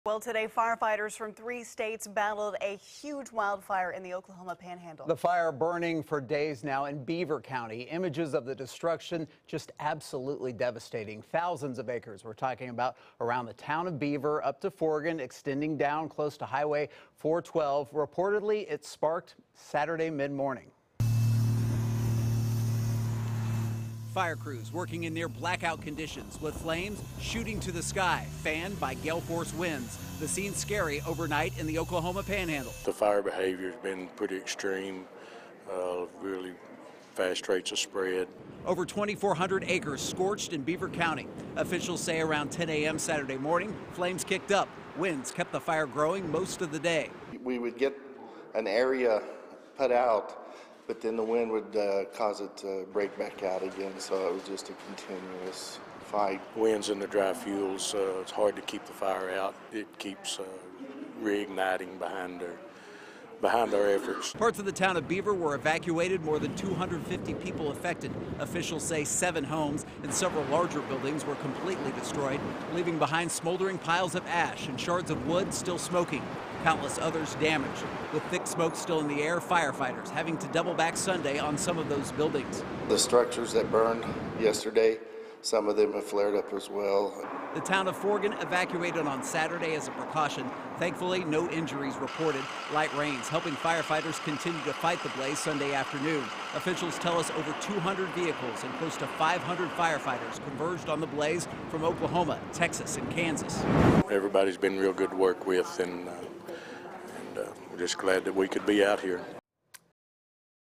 Well, today, firefighters from 3 states battled a huge wildfire in the Oklahoma Panhandle. The fire burning for days now in Beaver County. Images of the destruction just absolutely devastating. Thousands of acres we're talking about around the town of Beaver up to Forgan, extending down close to Highway 412. Reportedly, it sparked Saturday mid-morning. Fire crews working in near blackout conditions with flames shooting to the sky, fanned by gale force winds. The scene's scary overnight in the Oklahoma Panhandle. The fire behavior has been pretty extreme, really fast rates of spread. Over 2,400 acres scorched in Beaver County. Officials say around 10 a.m. Saturday morning, flames kicked up. Winds kept the fire growing most of the day. We would get an area put out, but then the wind would cause it to break back out again, so it was just a continuous fight. Winds and the dry fuels, it's hard to keep the fire out. It keeps reigniting behind our efforts. Parts of the town of Beaver were evacuated, more than 250 people affected. Officials say 7 homes and several larger buildings were completely destroyed, leaving behind smoldering piles of ash and shards of wood still smoking. Countless others damaged. With thick smoke still in the air, firefighters having to double back Sunday on some of those buildings. The structures that burned yesterday, some of them have flared up as well. The town of Forgan evacuated on Saturday as a precaution. Thankfully, no injuries reported. Light rains helping firefighters continue to fight the blaze Sunday afternoon. Officials tell us over 200 vehicles and close to 500 firefighters converged on the blaze from Oklahoma, Texas, and Kansas. Everybody's been real good to work with, and we're just glad that we could be out here.